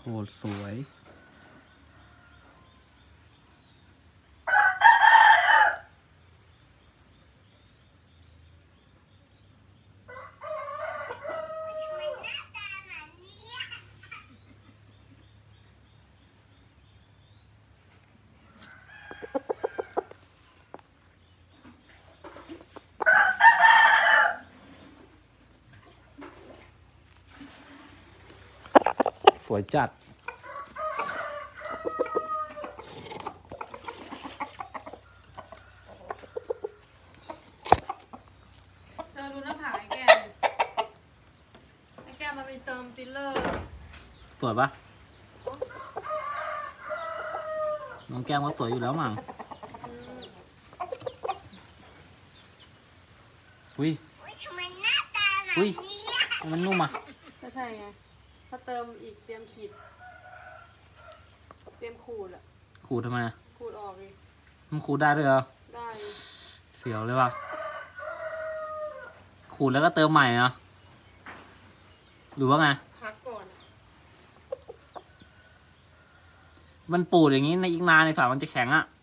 สวยสวยจัดดูหน้าผากไอ้แก้มมันไปเติมฟิลเลอร์สวยปะน้องแก้มก็สวยอยู่แล้วมั้งอุ้ยอุ้ยมันนุ่มอ่ะก็ใช่ไงถ้าเติมอีกเตรียมขีดเตรียมขูดอะขูดทำไมขูดออกอีกมันขูดได้ด้วยเหรอได้เสียวเลยว่ะขูดแล้วก็เติมใหม่เหรอหรือว่าไงพักก่อนมันปูดอย่างนี้ในอีกนานในฝามันจะแข็งอ่ะ